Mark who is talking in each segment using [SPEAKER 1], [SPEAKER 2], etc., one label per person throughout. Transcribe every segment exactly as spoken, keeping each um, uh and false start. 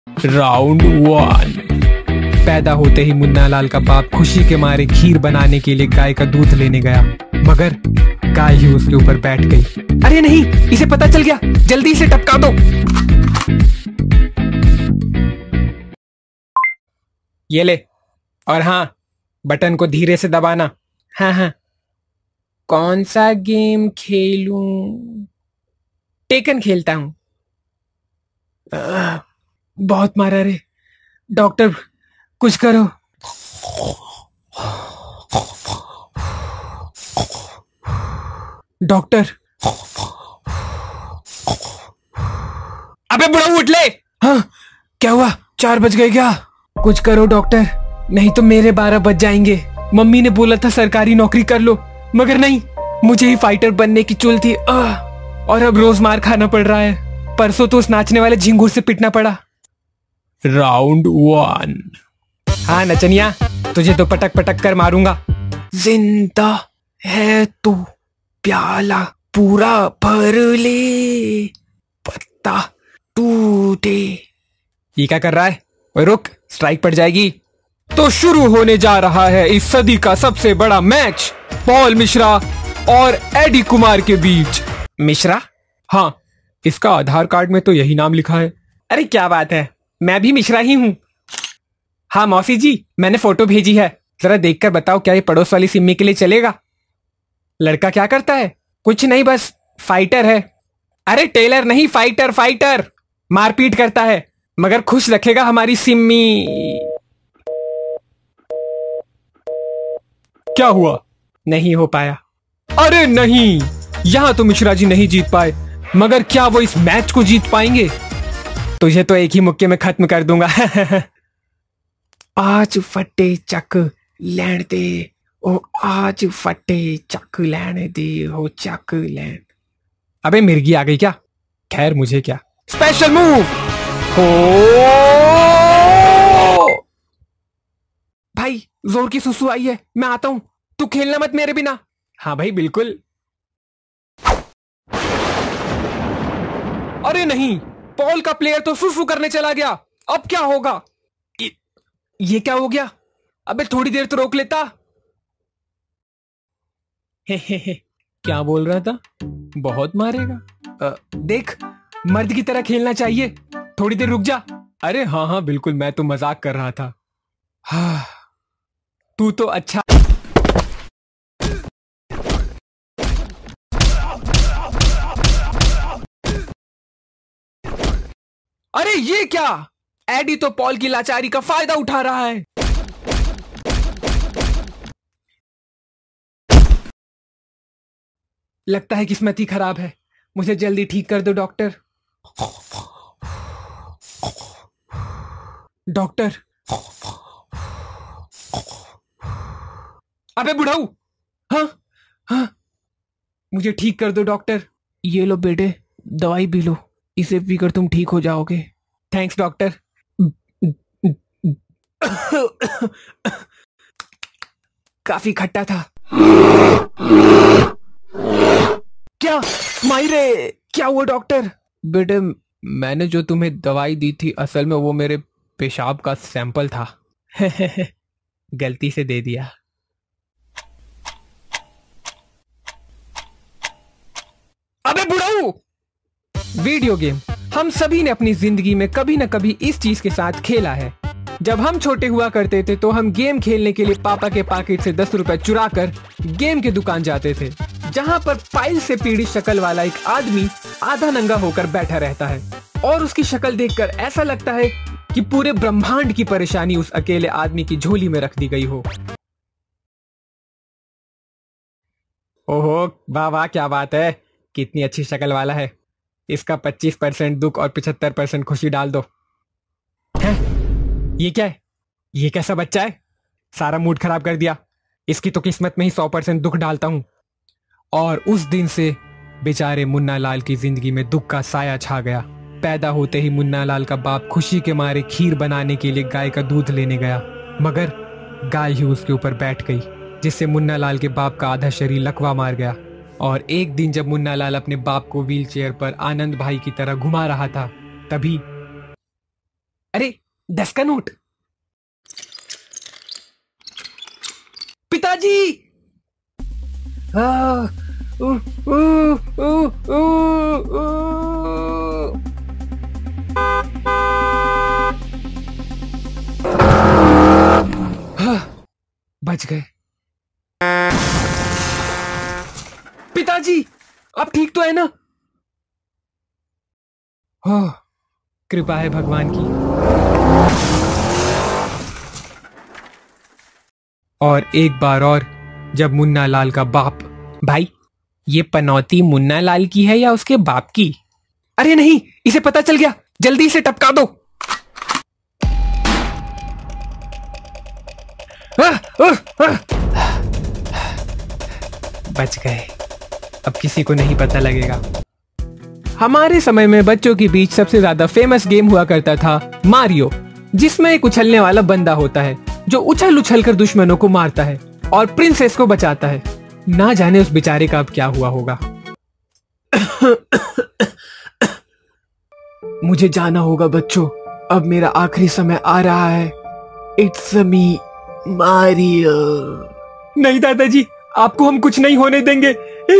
[SPEAKER 1] Round one. पैदा होते ही मुन्ना लाल का बाप खुशी के मारे खीर बनाने के लिए गाय का दूध लेने गया, मगर गाय ही उसके ऊपर बैठ गई। अरे नहीं, इसे पता चल गया, जल्दी से टपका दो। ये ले, और हाँ, बटन को धीरे से दबाना। हाँ हाँ। कौन सा गेम खेलूं? टेकन खेलता हूं। बहुत मारा रे, डॉक्टर कुछ करो। डॉक्टर। अबे बुढ़ा उठ ले। हाँ, क्या हुआ? चार बज गए क्या? कुछ करो डॉक्टर, नहीं तो मेरे बारह बज जाएंगे। मम्मी ने बोला था सरकारी नौकरी कर लो, मगर नहीं, मुझे ही फाइटर बनने की चुल थी। आह, और अब रोज मार खाना पड़ रहा है। परसों तो उस नाचने वाले झिंगुर से पिटना पड़ा। Round one. हाँ नचनिया, तुझे तो पटक पटक कर मारूंगा। जिंदा है तू, प्याला पूरा भर ले, पत्ता टूटे। ये क्या कर रहा है? ओए रुक, स्ट्राइक पड़ जाएगी। तो शुरू होने जा रहा है इस सदी का सबसे बड़ा मैच, पॉल मिश्रा और एडी कुमार के बीच। मिश्रा? हाँ, इसका आधार कार्ड में तो यही नाम लिखा है। अरे क्या बात है, मैं भी मिश्रा ही हूँ। हाँ मौसी जी, मैंने फोटो भेजी है, जरा देखकर बताओ क्या ये पड़ोस वाली सिम्मी के लिए चलेगा? लड़का क्या करता है? कुछ नहीं, बस फाइटर है। अरे टेलर नहीं, फाइटर फाइटर। मारपीट करता है, मगर खुश रखेगा हमारी सिम्मी। क्या हुआ? नहीं हो पाया। अरे नहीं, यहां तो मिश्रा जी नहीं जीत पाए, मगर क्या वो इस मैच को जीत पाएंगे? तुझे तो एक ही मुक्के में खत्म कर दूंगा। आज फटे चक लैण दे, ओ आज फटे चक लैण दे, हो चक लैण। अबे मिर्गी आ गई क्या? खैर मुझे क्या। स्पेशल मूव हो। भाई जोर की सुसु आई है, मैं आता हूं, तू खेलना मत मेरे बिना। हाँ भाई बिल्कुल। अरे नहीं, पॉल का प्लेयर तो सुसु करने चला गया। अब क्या होगा? ये, ये क्या हो गया? अबे थोड़ी देर तो रोक लेता। हे हे हे, क्या बोल रहा था? बहुत मारेगा। आ, देख, मर्द की तरह खेलना चाहिए, थोड़ी देर रुक जा। अरे हाँ हाँ बिल्कुल, मैं तो मजाक कर रहा था। हाँ, तू तो अच्छा। अरे ये क्या? एडी तो पॉल की लाचारी का फायदा उठा रहा है। लगता है किस्मत ही खराब है, मुझे जल्दी ठीक कर दो डॉक्टर। डॉक्टर। अबे बुढ़ाऊ। हाँ हाँ, मुझे ठीक कर दो डॉक्टर। ये लो बेटे, दवाई पी लो, इसे पीकर तुम ठीक हो जाओगे। Thanks doctor. काफी खट्टा था। क्या मायरे, क्या हुआ डॉक्टर? बेटे, मैंने जो तुम्हें दवाई दी थी, असल में वो मेरे पेशाब का सैंपल था। गलती से दे दिया। अबे बुढ़ाऊ। वीडियो गेम हम सभी ने अपनी जिंदगी में कभी न कभी इस चीज के साथ खेला है। जब हम छोटे हुआ करते थे तो हम गेम खेलने के लिए पापा के पॉकेट से दस रुपए चुरा कर गेम की दुकान जाते थे, जहां पर पाइल से पीड़ी शक्ल वाला एक आदमी आधा नंगा होकर बैठा रहता है और उसकी शक्ल देखकर ऐसा लगता है कि पूरे ब्रह्मांड की परेशानी उस अकेले आदमी की झोली में रख दी गई हो। ओहो वाह वाह, क्या बात है, कितनी अच्छी शक्ल वाला है। इसका पच्चीस परसेंट दुख और पचहत्तर परसेंट खुशी डाल दो। हैं? ये क्या है? ये कैसा बच्चा है? सारा मूड खराब कर दिया। इसकी तो किस्मत में ही सौ परसेंट दुख डालता हूं। और उस दिन से बेचारे मुन्ना लाल की जिंदगी में दुख का साया छा गया। पैदा होते ही मुन्ना लाल का बाप खुशी के मारे खीर बनाने के लिए गाय का दूध लेने गया, मगर गाय ही उसके ऊपर बैठ गई, जिससे मुन्ना लाल के बाप का आधा शरीर लकवा मार गया। और एक दिन जब मुन्ना लाल अपने बाप को व्हील चेयर पर आनंद भाई की तरह घुमा रहा था, तभी अरे दस का नोट। पिताजी। आ, उ, उ, उ, उ, उ, हाँ, बच गए। पिताजी आप ठीक तो है ना? हो, कृपा है भगवान की। और एक बार और जब मुन्ना लाल का बाप, भाई ये पनौती मुन्ना लाल की है या उसके बाप की? अरे नहीं, इसे पता चल गया, जल्दी से टपका दो। आ, आ, आ, बच गए, अब किसी को नहीं पता लगेगा। हमारे समय में बच्चों के बीच सबसे ज्यादा फेमस गेम हुआ करता था मारियो, जिसमें एक उछलने वाला बंदा होता है जो उछल उछल कर दुश्मनों को मारता है और प्रिंसेस को बचाता है। ना जाने उस बेचारे का अब क्या हुआ होगा। मुझे जाना होगा बच्चों, अब मेरा आखिरी समय आ रहा है। It's me Mario. नहीं दादाजी, आपको हम कुछ नहीं होने देंगे।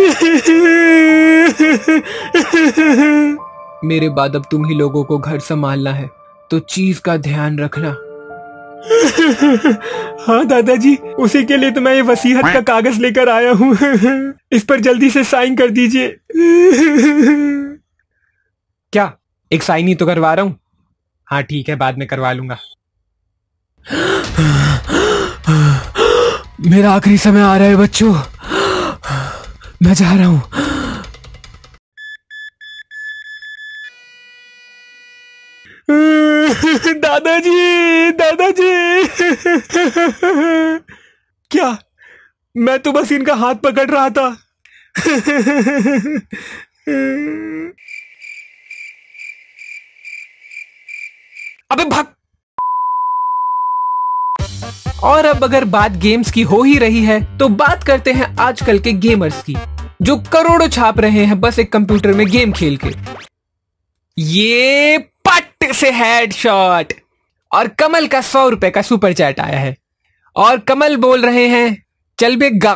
[SPEAKER 1] मेरे बाद अब तुम ही लोगों को घर संभालना है, तो चीज का ध्यान रखना। हाँ दादाजी, उसी के लिए तो मैं ये वसीयत का कागज लेकर आया हूँ। इस पर जल्दी से साइन कर दीजिए। क्या एक साइन ही तो करवा रहा हूँ? हाँ ठीक है, बाद में करवा लूंगा। मेरा आखिरी समय आ रहा है बच्चों, मैं जा रहा हूं। दादाजी, दादाजी। क्या? मैं तो बस इनका हाथ पकड़ रहा था। अबे भाग। और अब अगर बात गेम्स की हो ही रही है तो बात करते हैं आजकल के गेमर्स की, जो करोड़ों छाप रहे हैं बस एक कंप्यूटर में गेम खेल के। ये पट से हेडशॉट। और कमल का सौ रुपए का सुपर चैट आया है और कमल बोल रहे हैं चल बे गा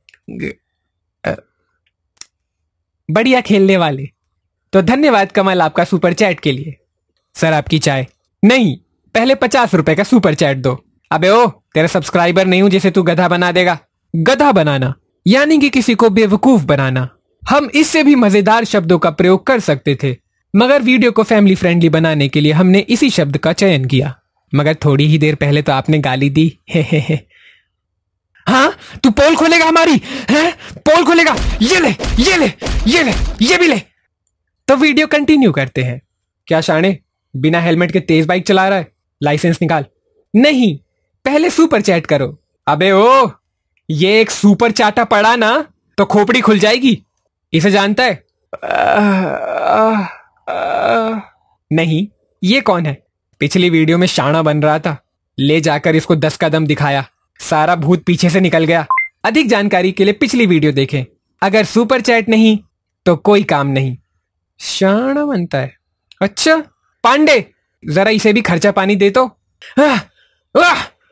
[SPEAKER 1] बढ़िया खेलने वाले। तो धन्यवाद कमल आपका सुपर चैट के लिए। सर आपकी चाय नहीं, पहले पचास रुपए का सुपर चैट दो। अबे ओ, तेरा सब्सक्राइबर नहीं हूं जिसे तू गधा बना देगा। गधा बनाना यानी कि किसी को बेवकूफ बनाना। हम इससे भी मजेदार शब्दों का प्रयोग कर सकते थे, मगर वीडियो को फैमिली फ्रेंडली बनाने के लिए हमने इसी शब्द का चयन किया। मगर थोड़ी ही देर पहले तो आपने गाली दी। हे हे हे। हाँ, तू पोल खोलेगा हमारी? हैं? पोल खोलेगा? ये ले, ये ले, ये ले, ये भी ले। तो वीडियो कंटिन्यू करते हैं। क्या शाने, बिना हेलमेट के तेज बाइक चला रहा है? लाइसेंस निकाल। नहीं, पहले सुपर चैट करो। अबे ओ, ये एक सुपर चाटा पड़ा ना तो खोपड़ी खुल जाएगी। इसे जानता है? आ, आ, आ, नहीं, ये कौन है? पिछली वीडियो में शाना बन रहा था, ले जाकर इसको दस कदम दिखाया, सारा भूत पीछे से निकल गया। अधिक जानकारी के लिए पिछली वीडियो देखें। अगर सुपर चैट नहीं तो कोई काम नहीं। शाना बनता है। अच्छा पांडे, जरा इसे भी खर्चा पानी दे तो। आ, आ,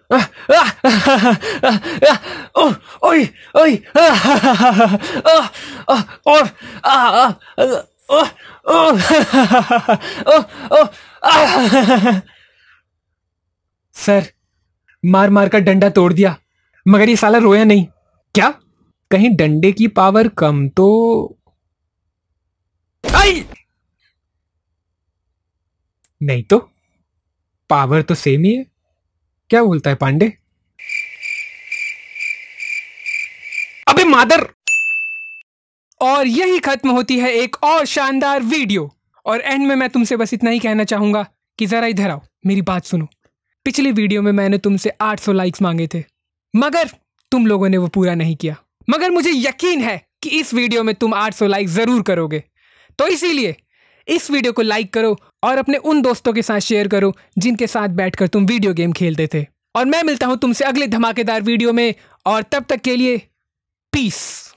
[SPEAKER 1] ओए ओए सर, मार मार कर डंडा तोड़ दिया मगर ये साला रोया नहीं। क्या? कहीं डंडे की पावर कम तो? आई! नहीं तो पावर तो सेम ही है। क्या बोलता है पांडे? अबे मादर! और यही खत्म होती है एक और शानदार वीडियो। और एंड में मैं तुमसे बस इतना ही कहना चाहूंगा कि जरा इधर आओ, मेरी बात सुनो। पिछली वीडियो में मैंने तुमसे आठ सौ लाइक्स मांगे थे, मगर तुम लोगों ने वो पूरा नहीं किया। मगर मुझे यकीन है कि इस वीडियो में तुम आठ सौ लाइक जरूर करोगे। तो इसीलिए इस वीडियो को लाइक करो और अपने उन दोस्तों के साथ शेयर करो जिनके साथ बैठकर तुम वीडियो गेम खेलते थे। और मैं मिलता हूं तुमसे अगले धमाकेदार वीडियो में, और तब तक के लिए पीस।